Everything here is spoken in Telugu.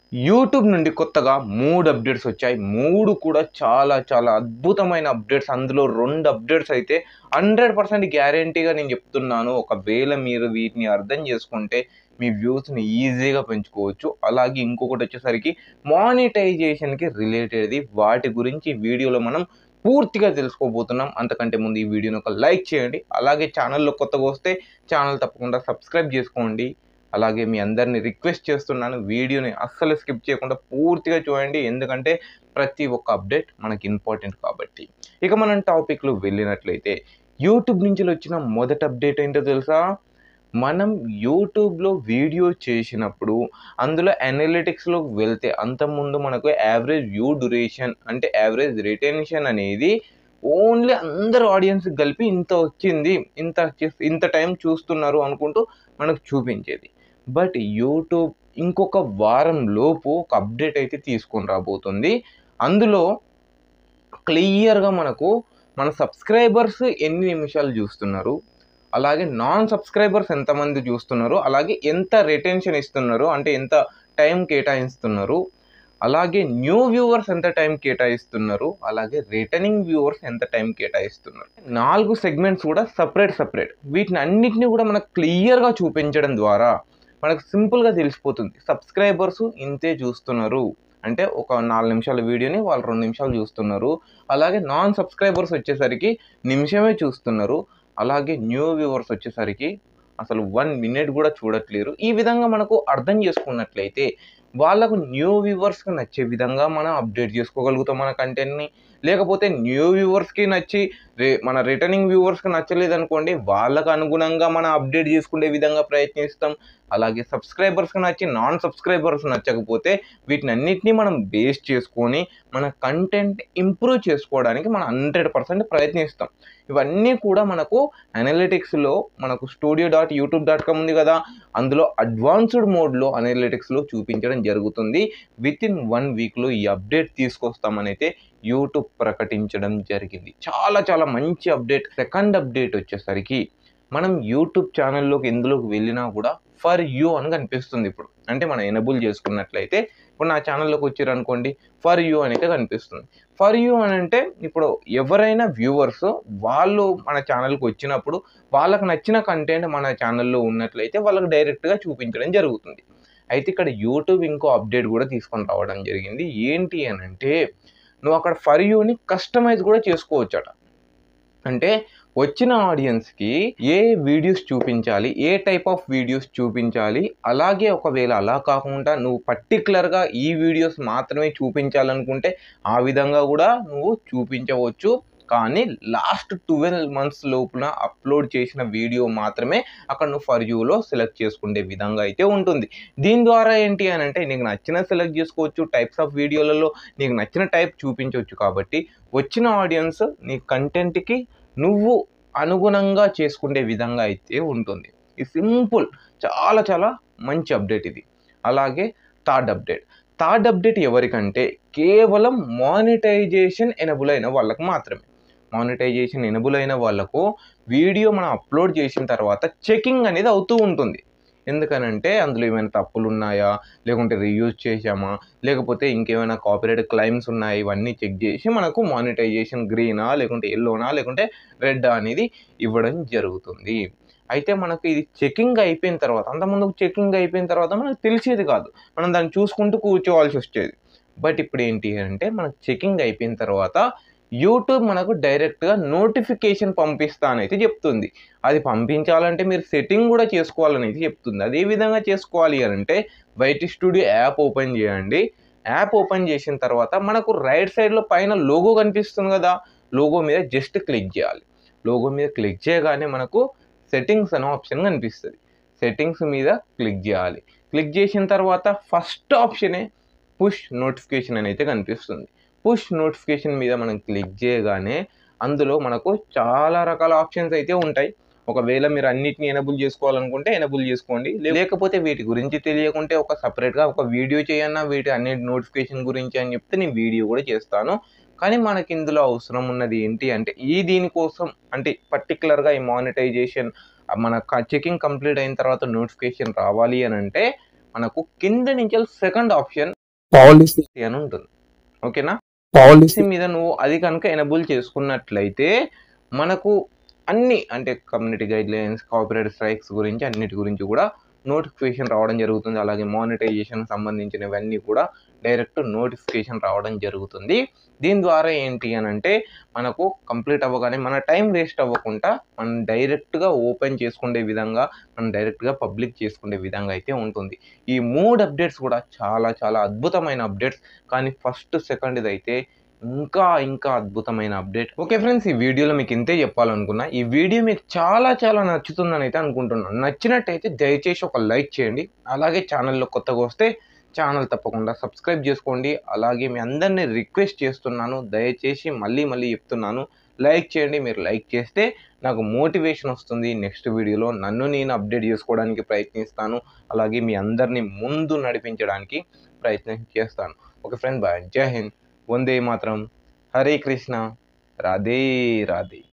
యూట్యూబ్ నుండి కొత్తగా 3 అప్డేట్స్ వచ్చాయి. 3 కూడా చాలా చాలా అద్భుతమైన అప్డేట్స్. అందులో 2 అప్డేట్స్ అయితే 100% గ్యారంటీగా నేను చెప్తున్నాను. ఒకవేళ మీరు వీటిని అర్థం చేసుకుంటే మీ వ్యూస్‌ని ఈజీగా పెంచుకోవచ్చు. అలాగే ఇంకొకటొచ్చేసరికి మానిటైజేషన్‌కి రిలేటెడ్‌ది. వాటి గురించి వీడియోలో మనం పూర్తిగా తెలుసుకోబోతున్నాం. అంతకంటే ముందు ఈ వీడియోని ఒక లైక్ చేయండి. అలాగే ఛానల్‌లో కొత్తగా వస్తే ఛానల్ తప్పకుండా సబ్స్క్రైబ్ చేసుకోండి. అలాగే మీ అందరిని రిక్వెస్ట్ చేస్తున్నాను, వీడియోని అస్సలు స్కిప్ చేయకుండా పూర్తిగా చూడండి. ఎందుకంటే ప్రతి ఒక్క అప్డేట్ మనకి ఇంపార్టెంట్ కాబట్టి. ఇక మనం టాపిక్‌లో వెళ్ళినట్లయితే యూట్యూబ్ నుంచి వచ్చిన మొదటి అప్డేట్ ఏంటో తెలుసా? మనం యూట్యూబ్‌లో వీడియో చేసినప్పుడు అందులో అనలిటిక్స్‌లోకి వెళ్తే అంతకుముందు మనకు యావరేజ్ వ్యూ డ్యూరేషన్ అంటే యావరేజ్ రిటెన్షన్ అనేది ఓన్లీ అందరు ఆడియన్స్‌కి కలిపి ఇంత వచ్చింది. ఇంత టైం చూస్తున్నారు అనుకుంటూ మనకు చూపించేది. బట్ యూట్యూబ్ ఇంకొక వారం లోపు ఒక అప్డేట్ అయితే తీసుకొని రాబోతుంది. అందులో క్లియర్‌గా మనకు మన సబ్స్క్రైబర్స్ ఎన్ని నిమిషాలు చూస్తున్నారు, అలాగే నాన్ సబ్స్క్రైబర్స్ ఎంతమంది చూస్తున్నారు, అలాగే ఎంత రిటెన్షన్ ఇస్తున్నారు, అంటే ఎంత టైం కేటాయిస్తున్నారు, అలాగే న్యూ వ్యూవర్స్ ఎంత టైం కేటాయిస్తున్నారు, అలాగే రిటర్నింగ్ వ్యూవర్స్ ఎంత టైం కేటాయిస్తున్నారు. 4 సెగ్మెంట్స్ కూడా సెపరేట్. వీటిని అన్నిటిని కూడా మనకు క్లియర్‌గా చూపించడం ద్వారా మనకు సింపుల్‌గా తెలిసిపోతుంది. సబ్స్క్రైబర్స్ ఇంతే చూస్తున్నారు. అంటే ఒక 4 నిమిషాల వీడియోని వాళ్ళు 2 నిమిషాలు చూస్తున్నారు. అలాగే నాన్ సబ్స్క్రైబర్స్ వచ్చేసరికి నిమిషమే చూస్తున్నారు. అలాగే న్యూ వ్యూవర్స్ వచ్చేసరికి అసలు 1 మినిట్ కూడా చూడట్లేరు. ఈ విధంగా మనకు అర్థం చేసుకున్నట్లయితే వాళ్ళకు న్యూ వ్యూవర్స్‌కి నచ్చే విధంగా మనం అప్డేట్ చేసుకోగలుగుతాం మన కంటెంట్‌ని. లేకపోతే న్యూ వ్యూవర్స్‌కి నచ్చి మన రిటర్నింగ్ వ్యూవర్స్‌కి నచ్చలేదనుకోండి, వాళ్ళకు అనుగుణంగా మనం అప్డేట్ చేసుకునే విధంగా ప్రయత్నిస్తాం. అలాగే సబ్స్క్రైబర్స్‌కి నచ్చి నాన్ సబ్స్క్రైబర్స్ నచ్చకపోతే వీటినన్నిటిని మనం బేస్ చేసుకొని మన కంటెంట్ ఇంప్రూవ్ చేసుకోవడానికి మనం 100% ప్రయత్నిస్తాం. ఇవన్నీ కూడా మనకు అనలిటిక్స్‌లో మనకు studio.youtube.com ఉంది కదా! అందులో అడ్వాన్స్డ్ మోడ్‌లో అనలిటిక్స్‌లో చూపించడం జరుగుతుంది. వితిన్ 1 వీక్‌లో ఈ అప్డేట్ తీసుకొస్తామనైతే యూట్యూబ్ ప్రకటించడం జరిగింది. చాలా చాలా మంచి అప్డేట్. సెకండ్ అప్డేట్ వచ్చేసరికి మనం యూట్యూబ్ ఛానల్‌లోకి ఎందులోకి వెళ్ళినా కూడా ఫర్ యూ అని కనిపిస్తుంది ఇప్పుడు. అంటే మనం ఎనేబుల్ చేసుకున్నట్లయితే ఇప్పుడు నా ఛానల్‌లోకి వచ్చిర్రనుకోండి, ఫర్ యూ అనైతే కనిపిస్తుంది. ఫర్ యూ అనంటే ఇప్పుడు ఎవరైనా వ్యూవర్స్ వాళ్ళు మన ఛానల్‌కి వచ్చినప్పుడు వాళ్ళకి నచ్చిన కంటెంట్ మన ఛానల్‌లో ఉన్నట్లయితే వాళ్ళకి డైరెక్ట్‌గా చూపించడం జరుగుతుంది. అయితే ఇక్కడ యూట్యూబ్ ఇంకో అప్డేట్ కూడా తీసుకొని రావడం జరిగింది. ఏంటి అనంటే నువ్వు అక్కడ ఫర్ యూని కస్టమైజ్ కూడా చేసుకోవచ్చట. అంటే వచ్చిన ఆడియన్స్‌కి ఏ వీడియోస్ చూపించాలి, ఏ టైప్ ఆఫ్ వీడియోస్ చూపించాలి, అలాగే ఒకవేళ అలా కాకుండా నువ్వు పర్టిక్యులర్‌గా ఈ వీడియోస్ మాత్రమే చూపించాలనుకుంటే ఆ విధంగా కూడా నువ్వు చూపించవచ్చు. కానీ లాస్ట్ 12 మంత్స్ లోపున అప్లోడ్ చేసిన వీడియో మాత్రమే అక్కడ నువ్వు ఫర్ యూలో సెలెక్ట్ చేసుకునే విధంగా అయితే ఉంటుంది. దీని ద్వారా ఏంటి అనంటే నీకు నచ్చినది సెలెక్ట్ చేసుకోవచ్చు. టైప్స్ ఆఫ్ వీడియోలలో నీకు నచ్చిన టైప్ చూపించవచ్చు. కాబట్టి వచ్చిన ఆడియన్స్ నీ కంటెంట్‌కి నువ్వు అనుగుణంగా చేసుకునే విధంగా అయితే ఉంటుంది. ఈ సింపుల్ చాలా చాలా మంచి అప్డేట్ ఇది. అలాగే థర్డ్ అప్డేట్. థర్డ్ అప్డేట్ ఎవరికంటే కేవలం మానిటైజేషన్ ఎనేబుల్ అయిన వాళ్ళకి మాత్రమే. మానిటైజేషన్ ఎనేబుల్ అయిన వాళ్ళకు వీడియో మనం అప్లోడ్ చేసిన తర్వాత చెకింగ్ అనేది అవుతూ ఉంటుంది. ఎందుకనంటే అందులో ఏమైనా తప్పులున్నాయా? లేకుంటే రీయూజ్ చేశామా? లేకపోతే ఇంకేమైనా కాపీరైట్ క్లెయిమ్స్ ఉన్నాయా? ఇవన్నీ చెక్ చేసి మనకు మానిటైజేషన్ గ్రీనా? లేకుంటే యెల్లోనా? లేకుంటే రెడ్డా? అనేది ఇవ్వడం జరుగుతుంది. అయితే మనకు ఇది చెకింగ్ అయిపోయిన తర్వాత అంతకుముందు చెకింగ్ అయిపోయిన తర్వాత మనకు తెలిసేది కాదు. మనం దాన్ని చూసుకుంటూ కూర్చోవాల్సొచ్చేది. బట్ ఇప్పుడేంటి అంటే మనకు చెకింగ్ అయిపోయిన తర్వాత యూట్యూబ్ మనకు డైరెక్ట్‌గా నోటిఫికేషన్ పంపిస్తా అనైతే చెప్తుంది. అది పంపించాలంటే మీరు సెట్టింగ్ కూడా చేసుకోవాలనైతే చెప్తుంది. అది ఏ విధంగా చేసుకోవాలి అనంటే వైటీ స్టూడియో యాప్ ఓపెన్ చేయండి. యాప్ ఓపెన్ చేసిన తర్వాత మనకు రైట్ సైడ్‌లో పైన లోగో కనిపిస్తుంది కదా! లోగో మీద జస్ట్ క్లిక్ చేయాలి. లోగో మీద క్లిక్ చేయగానే మనకు సెట్టింగ్స్ అనే ఆప్షన్ కనిపిస్తది. సెట్టింగ్స్ మీద క్లిక్ చేయాలి. క్లిక్ చేసిన తర్వాత ఫస్ట్ ఆప్షనే పుష్ నోటిఫికేషన్ అనైతే కనిపిస్తుంది. పుష్ నోటిఫికేషన్ మీద మనం క్లిక్ చేయగానే అందులో మనకు చాలా రకాల ఆప్షన్స్ అయితే ఉంటాయి. ఒకవేళ మీరు అన్నిటిని ఎనేబుల్ చేసుకోవాలనుకుంటే ఎనేబుల్ చేసుకోండి. లేకపోతే వీటి గురించి తెలియకుంటే ఒక సెపరేట్‌గా ఒక వీడియో చేయన్నా వీటి అన్నిటి నోటిఫికేషన్ గురించి అని చెప్తే నేను వీడియో కూడా చేస్తాను. కానీ మనకి ఇందులో అవసరం ఉన్నది ఏంటి అంటే దీనికోసం అంటే పర్టిక్యులర్‌గా ఈ మానిటైజేషన్ మన చెకింగ్ కంప్లీట్ అయిన తర్వాత నోటిఫికేషన్ రావాలి అనంటే మనకు కింద నుంచి సెకండ్ ఆప్షన్ పాలసీ అని ఉంటుంది. ఓకేనా? పాలసీ మీద నువ్వు అది కనుక ఎనేబుల్ చేసుకున్నట్లయితే మనకు అన్ని అంటే కమ్యూనిటీ గైడ్లైన్స్, కాపీరైట్ స్ట్రైక్స్ గురించి అన్నిటి గురించి కూడా నోటిఫికేషన్ రావడం జరుగుతుంది. అలాగే మానిటైజేషన్ సంబంధించినవన్నీ కూడా డైరెక్ట్ నోటిఫికేషన్ రావడం జరుగుతుంది. దీని ద్వారా ఏంటి అని అంటే మనకు కంప్లీట్ అవ్వగానే మన టైం వేస్ట్ అవ్వకుండా మనం డైరెక్ట్గా ఓపెన్ చేసుకునే విధంగా, మనం డైరెక్ట్గా పబ్లిక్ చేసుకునే విధంగా అయితే ఉంటుంది. ఈ 3 అప్డేట్స్ కూడా చాలా చాలా అద్భుతమైన అప్డేట్స్. కానీ ఫస్ట్ సెకండ్ది అయితే ఇంకా అద్భుతమైన అప్డేట్. ఓకే ఫ్రెండ్స్, ఈ వీడియోలో మీకు ఇంతే చెప్పాలనుకున్నా. ఈ వీడియో మీకు చాలా చాలా నచ్చుతుందని అయితే అనుకుంటున్నాను. నచ్చినట్టయితే దయచేసి ఒక లైక్ చేయండి. అలాగే ఛానల్లో కొత్తగా వస్తే ఛానల్ తప్పకుండా సబ్స్క్రైబ్ చేసుకోండి. అలాగే మీ అందరినీ రిక్వెస్ట్ చేస్తున్నాను, దయచేసి మళ్ళీ చెప్తున్నాను, లైక్ చేయండి. మీరు లైక్ చేస్తే నాకు మోటివేషన్ వస్తుంది. నెక్స్ట్ వీడియోలో నన్ను నేను అప్డేట్ చేసుకోవడానికి ప్రయత్నిస్తాను. అలాగే మీ అందరినీ ముందు నడిపించడానికి ప్రయత్నం చేస్తాను. Okay friend, bye. జై హింద్. వందే మాతరం. హరే కృష్ణ. రాధే రాధే.